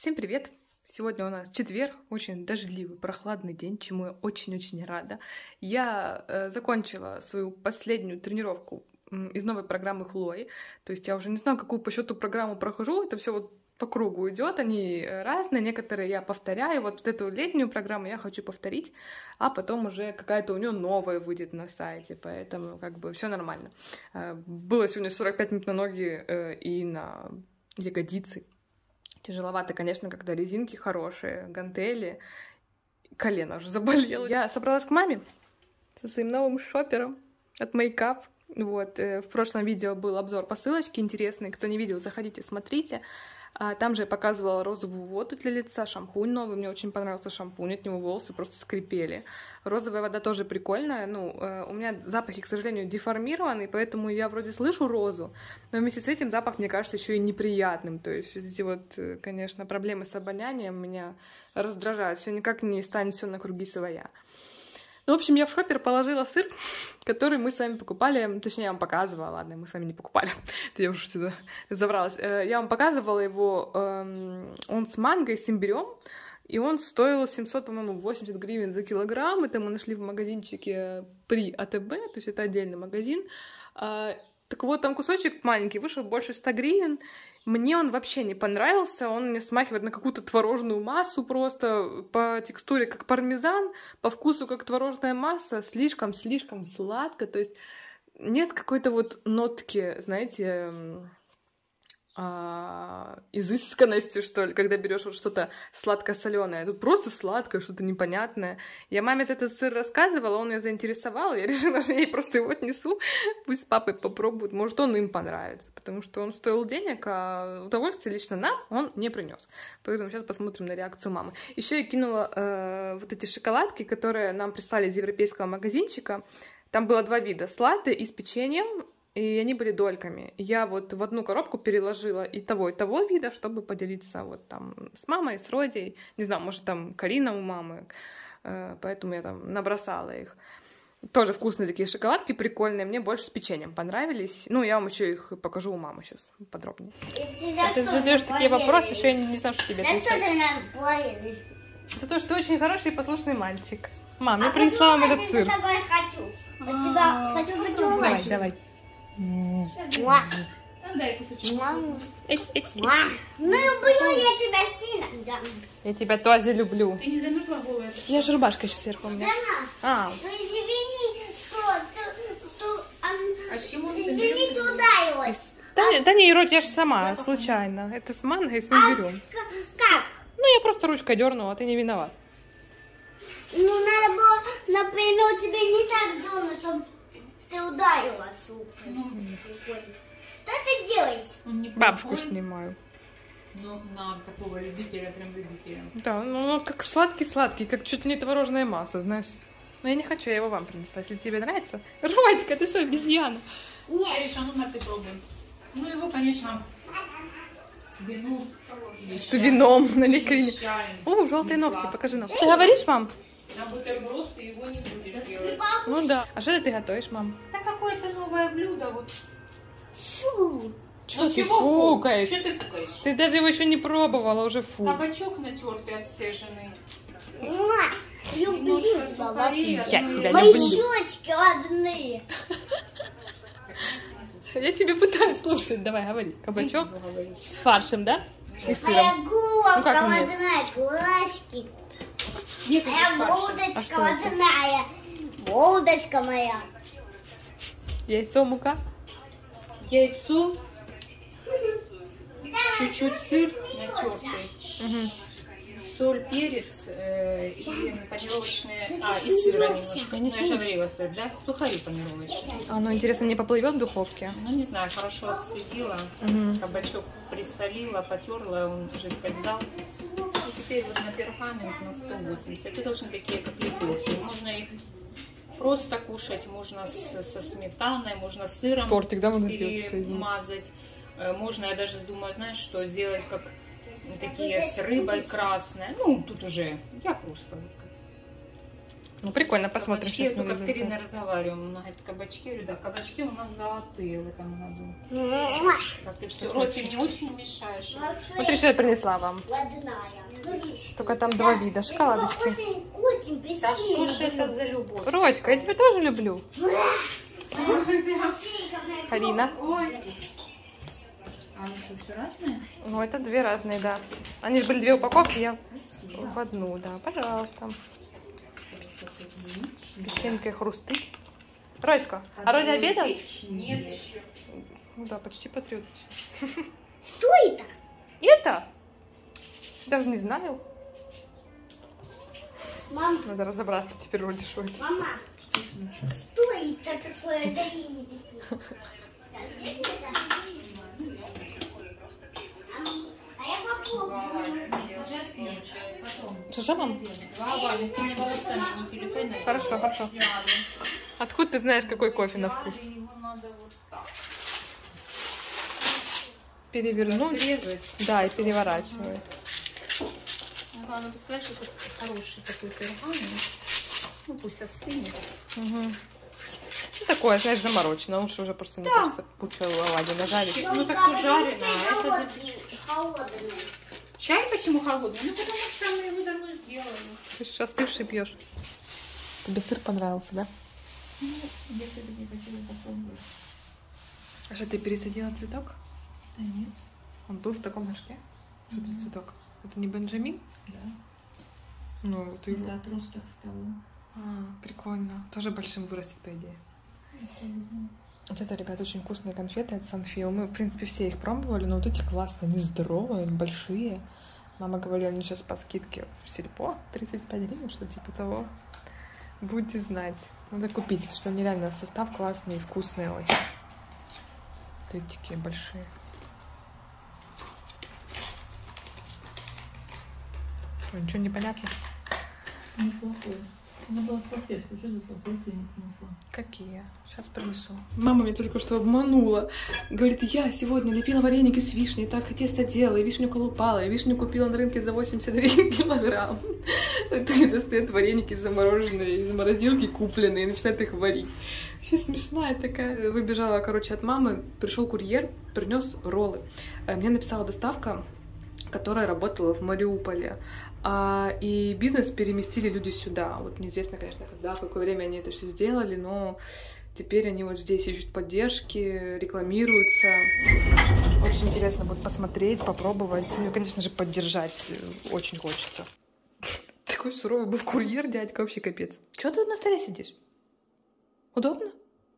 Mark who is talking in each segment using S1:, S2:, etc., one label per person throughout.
S1: Всем привет! Сегодня у нас четверг, очень дождливый, прохладный день, чему я очень-очень рада. Я закончила свою последнюю тренировку из новой программы Хлои. То есть я уже не знаю, какую по счету программу прохожу. Это все вот по кругу идет, они разные, некоторые я повторяю. Вот эту летнюю программу я хочу повторить, а потом уже какая-то у нее новая выйдет на сайте, поэтому как бы все нормально. Было сегодня 45 минут на ноги и на ягодицы. Тяжеловато, конечно, когда резинки хорошие, гантели, колено уже заболело. Я собралась к маме со своим новым шопером от Makeup. Вот, в прошлом видео был обзор посылочки интересный. Кто не видел, заходите, смотрите. Там же я показывала розовую воду для лица, шампунь новый. Мне очень понравился шампунь, от него волосы просто скрипели. Розовая вода тоже прикольная. Ну, у меня запахи, к сожалению, деформированы, поэтому я вроде слышу розу, но вместе с этим запах, мне кажется, еще и неприятным. То есть эти вот, конечно, проблемы с обонянием меня раздражают. Все никак не станет все на круги своя. Ну, в общем, я в шопер положила сыр, который мы с вами покупали, точнее, я вам показывала, ладно, мы с вами не покупали, это я уже сюда забралась. Я вам показывала его, он с манго и с имбирем, и он стоил 700, по-моему, 80 гривен за килограмм. Это мы нашли в магазинчике при АТБ, то есть это отдельный магазин. Так вот, там кусочек маленький, вышел больше 100 гривен. Мне он вообще не понравился, он мне смахивает на какую-то творожную массу просто, по текстуре как пармезан, по вкусу как творожная масса, слишком-слишком сладко, то есть нет какой-то вот нотки, знаете, изысканности, что ли, когда берешь вот что-то сладко-соленое. Тут просто сладкое, что-то непонятное. Я маме за этот сыр рассказывала, он ее заинтересовал, я решила, что я ей просто его отнесу, пусть с папой попробуют, может, он им понравится, потому что он стоил денег, а удовольствие лично нам он не принес. Поэтому сейчас посмотрим на реакцию мамы. Еще я кинула вот эти шоколадки, которые нам прислали из европейского магазинчика. Там было два вида, с латте и с печеньем, и они были дольками. Я вот в одну коробку переложила и того вида, чтобы поделиться вот там с мамой, с Родей. Не знаю, может, там Карина у мамы. Поэтому я там набросала их. Тоже вкусные такие шоколадки, прикольные. Мне больше с печеньем понравились. Ну, я вам еще их покажу у мамы сейчас подробнее. Ты задаешь такие вопросы, еще я не знаю, что тебе отвечать. За то, что ты очень хороший и послушный мальчик. Мам, я принесла вам этот сыр. Давай.
S2: Дай кусочек. Ну, люблю я тебя сильно.
S1: Я тебя тоже люблю.
S2: Ты не замерзла голая?
S1: Я же рубашка сейчас сверху у меня.
S2: Ну, извини, что
S1: извини, что ударилась. Да не, Рот, я же сама, случайно. Это с манго и с имбирем.
S2: Как?
S1: Ну, я просто ручкой дернула, а ты не виноват.
S2: Ну, надо было, например, тебе не так дернуть, чтобы ты ударила, сука. Что ты делаешь?
S1: Бабушку снимаю.
S3: Ну, на такого любителя, прям любителя.
S1: Да, ну как сладкий-сладкий, как чуть ли не творожная масса, знаешь. Но я не хочу, я его вам принесла. Если тебе нравится. Родька, ты что, обезьяна?
S2: Нет.
S3: Конечно, ну на ты пробуем. Ну, его, конечно,
S1: с вином на ликрине. О, желтые ногти, покажи нам. Ты говоришь, мам?
S3: На бутерброд ты его не будешь делать.
S1: Ну да. А что ты готовишь, мам?
S3: Да какое-то новое блюдо, вот.
S2: Фу.
S1: Что ты фукаешь?
S3: Что ты фукаешь?
S1: Ты даже его еще не пробовала, уже фу.
S3: Кабачок натертый, отсеженный.
S2: Люблю тебя.
S1: Я тебя
S2: Мои
S1: люблю.
S2: щечки родные.
S1: Я тебя пытаюсь слушать. Давай, говори. Кабачок с фаршем, да? И
S2: Моя
S1: сыром.
S2: головка
S1: как нет?
S2: родная, глазки.
S3: Нет,
S2: Моя
S3: это фарш.
S2: мордочка
S1: что это?
S2: родная. Мордочка моя.
S1: Яйцо, мука.
S3: Яйцо, чуть-чуть сыр натертый, соль, перец и панировочные... и сыра немножко.
S1: Я не
S3: Я же говорила, сыр, да? Сухари панировочные.
S1: А оно, интересно, не поплывет в духовке?
S3: Ну, не знаю, хорошо отцедила, кабачок присолила, потерла, он жидкость дал. И теперь вот на пергамент на 180. Это должны такие, как лепешки. Можно их просто кушать, можно со сметаной, можно с сыром.
S1: Тортик, да, можно сделать еще из них?
S3: Перемазать. Можно, я даже думаю, знаешь, что сделать как такие с рыбой красные. Ну, тут уже я просто.
S1: Ну, прикольно, посмотрим
S3: Кабачки, я
S1: сейчас на
S3: только с Кариной
S1: результат.
S3: разговариваем. Она говорит, кабачки, я говорю, да, кабачки у нас золотые в этом году. Так, ты все, Рой, ты мне очень мешаешь.
S1: Смотри, что я принесла вам.
S2: Ладная.
S1: Только там два вида шоколадочки.
S2: Очень
S3: Да что ж это за любовь?
S1: Родька, я тебя тоже люблю. Карина.
S3: Ой. А они что, все разные?
S1: Ну, это две разные, да. Они же были две упаковки, я
S3: Красиво.
S1: в одну, да. Пожалуйста. Печенькой хрустыть. Родька, а Родя обедал?
S3: Нет еще.
S1: Ну да, почти патриотично.
S2: Что это?
S1: Это? Даже не знаю.
S2: Мама,
S1: Надо разобраться теперь, Родя, что это.
S2: мама, что это такое дарение такие? А я попробую.
S3: Сейчас нет, потом.
S1: Что, мам?
S3: Ваня, ты мне волосами не телефон.
S1: Хорошо, хорошо. Откуда ты знаешь, какой кофе на вкус?
S3: Его надо вот так.
S1: Перевернуть.
S3: Резать.
S1: Да, и переворачивай.
S3: Главное, представляешь, что это хороший такой пергамент. Ну, пусть остынет.
S1: Угу. Ну, такое, знаешь, заморочено. Лучше уже просто, мне кажется, кучу оладий нажарить.
S3: Ну, так пожарено. Это
S2: Холодный.
S3: чай почему холодный? Ну, потому что мы его давно сделали.
S1: Ты же остывший пьешь. Тебе сыр понравился, да?
S3: Ну, я все-таки хочу его попробовать.
S1: А что, ты пересадила цветок?
S3: Да нет.
S1: Он был в таком мешке? Что это цветок? Это не Бенджамин?
S3: Да.
S1: Ну, ты его...
S3: Это отросток стало.
S1: А, прикольно. Тоже большим вырастет, по идее. Вот это, ребят, очень вкусные конфеты от Санфил. Мы, в принципе, все их пробовали, но вот эти классные, они здоровые, большие. Мама говорила, они сейчас по скидке в Сельпо 35 гривен, что типа того. Будете знать. Надо купить, что они реально состав классный и вкусный очень. Вот эти такие большие. Ой, ничего не понятно?
S3: Неплохой. Она была салфетка. Что за салфетка я не принесла?
S1: Какие? Сейчас принесу. Мама меня только что обманула. Говорит, я сегодня лепила вареники с вишней, так тесто делала, и вишню колупала, и вишню купила на рынке за 81 килограмм. Ты достает вареники замороженные из морозилки купленные и начинает их варить. Вообще смешная такая. Выбежала, короче, от мамы, пришел курьер, принес роллы. Мне написала доставка, которая работала в Мариуполе. И бизнес переместили люди сюда. Вот неизвестно, конечно, когда, в какое время они это все сделали, но теперь они вот здесь ищут поддержки, рекламируются. Очень интересно будет посмотреть, попробовать. Ну, конечно же, поддержать очень хочется. Такой суровый был курьер, дядька, вообще капец. Чего ты на столе сидишь? Удобно?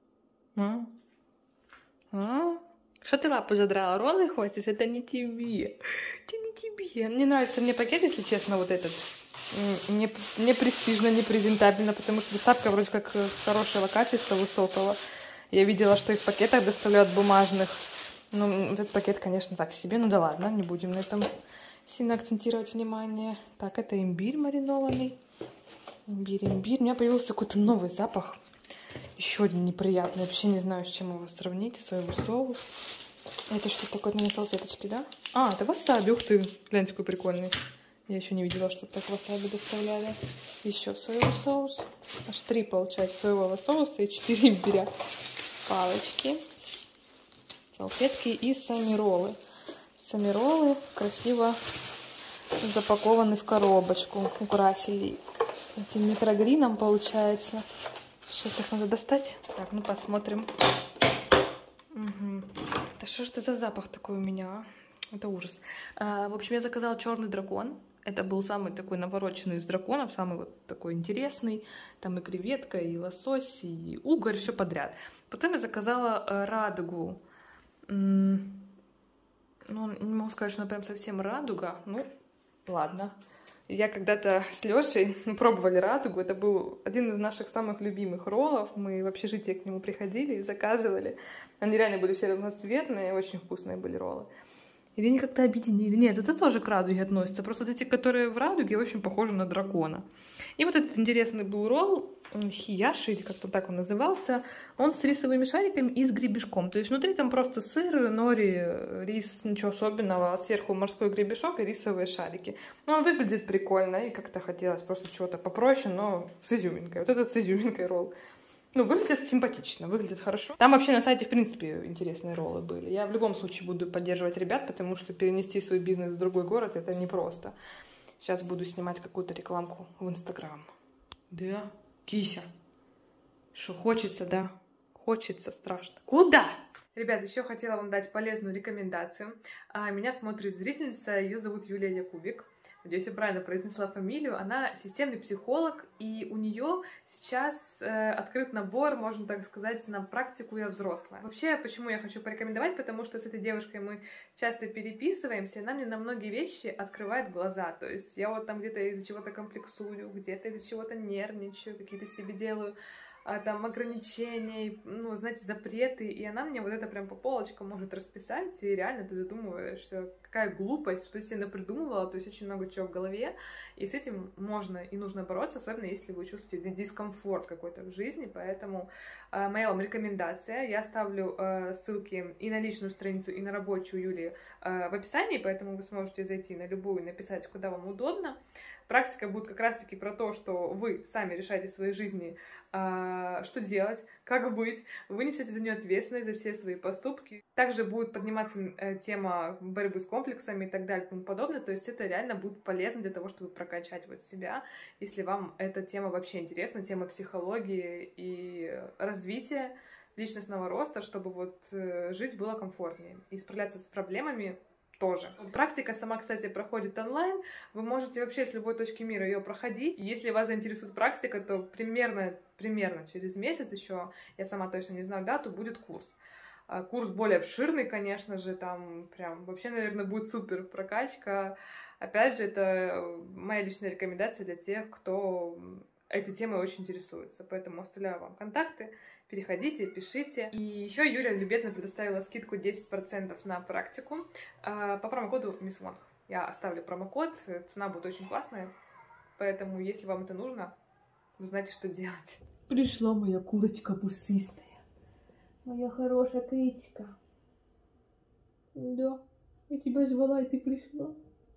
S1: Что ты лапу задрала? Роллы хочешь? Это не тебе. Это не тебе. Не нравится мне пакет, если честно, вот этот. Не престижно, не презентабельно, потому что доставка вроде как хорошего качества, высокого. Я видела, что их в пакетах доставляют бумажных. Ну, этот пакет, конечно, так себе. Ну да ладно, не будем на этом сильно акцентировать внимание. Так, это имбирь маринованный. Имбирь. У меня появился какой-то новый запах. Еще один неприятный. Вообще не знаю, с чем его сравнить. Соевый соус. Это что такое на салфеточке, да? А, это васаби. Ух ты. Гляньте, какой прикольный. Я еще не видела, что так васаби доставляли. Еще соевый соус. Аж 3, получается, соевого соуса и 4 имбиря. Палочки. Салфетки и сами роллы. Сами роллы красиво запакованы в коробочку. Украсили этим микрогрином, получается. Сейчас их надо достать. Так, ну посмотрим. Угу. Да что ж это за запах такой у меня, а? Это ужас. В общем, я заказала черный дракон. Это был самый такой навороченный из драконов, самый вот такой интересный. Там и креветка, и лосось, и угорь, все подряд. Потом я заказала радугу. Ну, не могу сказать, что она прям совсем радуга. Ну, ладно. Я когда-то с Лешей пробовали радугу. Это был один из наших самых любимых роллов. Мы в общежитии к нему приходили и заказывали. Они реально были все разноцветные, очень вкусные были роллы. Или они как-то объединили? Нет, это тоже к радуге относится. Просто вот эти, которые в радуге, очень похожи на дракона. И вот этот интересный был ролл, хияши, или как-то так он назывался, он с рисовыми шариками и с гребешком. То есть внутри там просто сыр, нори, рис, ничего особенного, а сверху морской гребешок и рисовые шарики. Но он выглядит прикольно, и как-то хотелось просто чего-то попроще, но с изюминкой. Вот этот с изюминкой ролл. Ну, выглядит симпатично, выглядит хорошо. Там вообще на сайте, в принципе, интересные роллы были. Я в любом случае буду поддерживать ребят, потому что перенести свой бизнес в другой город — это непросто. Сейчас буду снимать какую-то рекламку в Инстаграм. Да, кися. Что, хочется, да? Хочется, страшно. Куда? Ребят, еще хотела вам дать полезную рекомендацию. Меня смотрит зрительница, ее зовут Юлия Якубик. Надеюсь, я правильно произнесла фамилию. Она системный психолог, и у нее сейчас открыт набор, можно так сказать, на практику «Я взрослая». Вообще, почему я хочу порекомендовать? Потому что с этой девушкой мы часто переписываемся, и она мне на многие вещи открывает глаза. То есть я вот там где-то из-за чего-то комплексую, где-то из-за чего-то нервничаю, какие-то себе делаю там ограничений, ну, знаете, запреты, и она мне вот это прям по полочкам может расписать, и реально ты задумываешься, какая глупость, что я себе напридумывала, то есть очень много чего в голове, и с этим можно и нужно бороться, особенно если вы чувствуете дискомфорт какой-то в жизни, поэтому моя вам рекомендация, я оставлю ссылки и на личную страницу, и на рабочую Юлии в описании, поэтому вы сможете зайти на любую и написать, куда вам удобно. Практика будет как раз-таки про то, что вы сами решаете в своей жизни, что делать, как быть. Вы несете за нее ответственность, за все свои поступки. Также будет подниматься тема борьбы с комплексами и так далее и тому подобное. То есть это реально будет полезно для того, чтобы прокачать вот себя. Если вам эта тема вообще интересна, тема психологии и развития, личностного роста, чтобы вот жить было комфортнее и справляться с проблемами тоже. Практика сама, кстати, проходит онлайн. Вы можете вообще с любой точки мира ее проходить. Если вас заинтересует практика, то примерно через месяц еще, я сама точно не знаю дату, будет курс. Курс более обширный, конечно же, там прям вообще, наверное, будет супер прокачка. Опять же, это моя личная рекомендация для тех, кто этой темой очень интересуется. Поэтому оставляю вам контакты. Переходите, пишите. И еще Юля любезно предоставила скидку 10% на практику по промокоду Miss Wong. Я оставлю промокод, цена будет очень классная, поэтому если вам это нужно, вы знаете, что делать. Пришла моя курочка пушистая. Моя хорошая Китька. Да, я тебя звала, и ты пришла.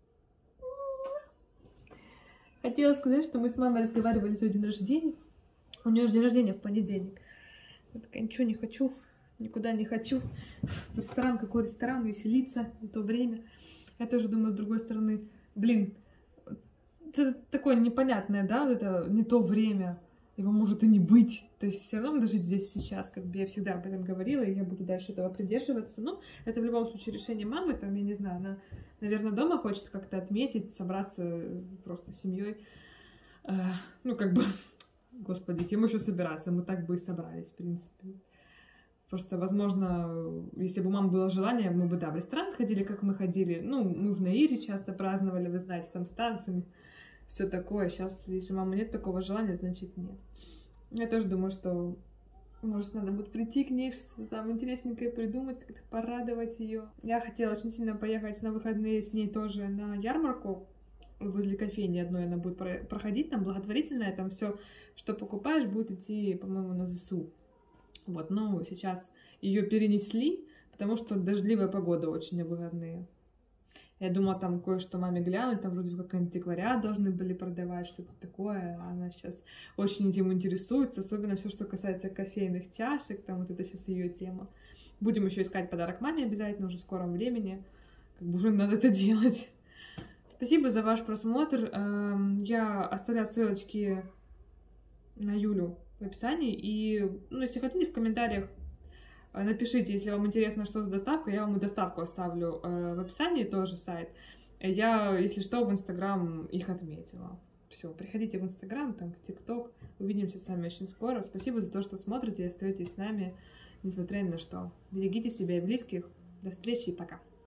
S1: Хотела сказать, что мы с мамой разговаривали за день рождения. У нее же день рождения в понедельник. Я такая, ничего не хочу, никуда не хочу. Ресторан, какой ресторан, веселиться, не то время. Я тоже думаю, с другой стороны, блин, это такое непонятное, да, вот это не то время, его может и не быть. То есть все равно надо жить здесь и сейчас, как бы я всегда об этом говорила, и я буду дальше этого придерживаться. Ну, это в любом случае решение мамы, там, я не знаю, она, наверное, дома хочет как-то отметить, собраться просто с семьей. Ну, как бы... Господи, кем еще собираться? Мы так бы и собрались, в принципе. Просто, возможно, если бы у мамы было желание, мы бы, да, в ресторан сходили, как мы ходили. Ну, мы в Наире часто праздновали, вы знаете, там с танцами, все такое. Сейчас, если у мамы нет такого желания, значит нет. Я тоже думаю, что, может, надо будет прийти к ней, что-то там интересненькое придумать, как-то порадовать ее. Я хотела очень сильно поехать на выходные с ней тоже на ярмарку. Возле кофейни одной она будет проходить, там благотворительная, там все, что покупаешь, будет идти, по-моему, на ЗСУ. Вот, но сейчас ее перенесли, потому что дождливая погода очень на выходные. Я думала, там кое-что маме глянуть, там вроде как антиквариат должны были продавать, что-то такое. Она сейчас очень этим интересуется, особенно все, что касается кофейных чашек, там вот это сейчас ее тема. Будем еще искать подарок маме обязательно уже в скором времени, как бы уже надо это делать. Спасибо за ваш просмотр. Я оставляю ссылочки на Юлю в описании. И, ну, если хотите, в комментариях напишите, если вам интересно, что за доставка. Я вам и доставку оставлю в описании, тоже сайт. Я, если что, в Инстаграм их отметила. Все, приходите в Инстаграм, там, в ТикТок. Увидимся с вами очень скоро. Спасибо за то, что смотрите и остаетесь с нами, несмотря ни на что. Берегите себя и близких. До встречи и пока.